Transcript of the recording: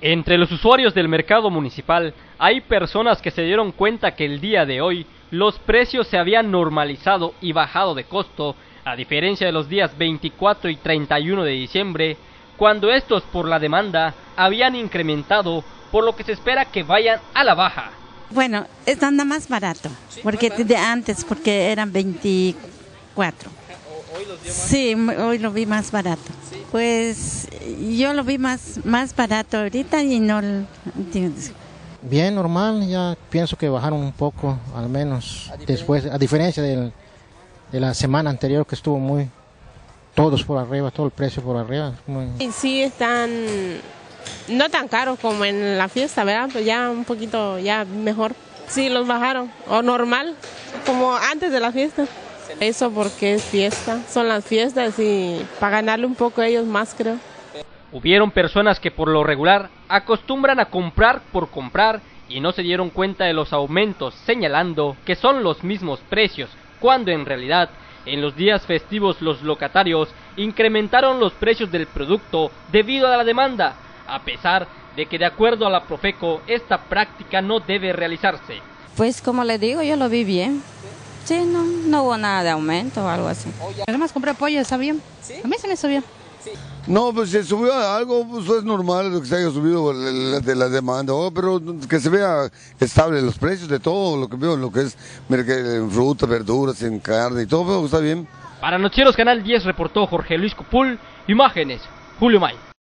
Entre los usuarios del mercado municipal hay personas que se dieron cuenta que el día de hoy los precios se habían normalizado y bajado de costo, a diferencia de los días 24 y 31 de diciembre, cuando estos por la demanda habían incrementado, por lo que se espera que vayan a la baja. Bueno, anda más barato, porque de antes, porque eran 24. Sí, hoy lo vi más barato. Pues yo lo vi más barato ahorita y no entiendes. Bien, normal, ya pienso que bajaron un poco, al menos después, a diferencia de la semana anterior que estuvo todos por arriba, todo el precio por arriba. Sí, están no tan caros como en la fiesta, ¿verdad? Pues ya un poquito, ya mejor. Sí, los bajaron, o normal, como antes de la fiesta. Eso porque es fiesta, son las fiestas y para ganarle un poco a ellos más, creo. Hubieron personas que por lo regular acostumbran a comprar por comprar y no se dieron cuenta de los aumentos, señalando que son los mismos precios, cuando en realidad en los días festivos los locatarios incrementaron los precios del producto debido a la demanda, a pesar de que de acuerdo a la Profeco esta práctica no debe realizarse. Pues como le digo, yo lo vi bien. Sí, no hubo nada de aumento o algo así. Además compré pollo, está bien. ¿Sí? A mí se me subió. Sí. No, pues si subió algo, pues es normal que se haya subido de la demanda, pero que se vea estable los precios de todo lo que veo, lo que es en fruta, verduras, en carne y todo, está bien. Para Noticieros Canal 10 reportó Jorge Luis Copul, imágenes, Julio May.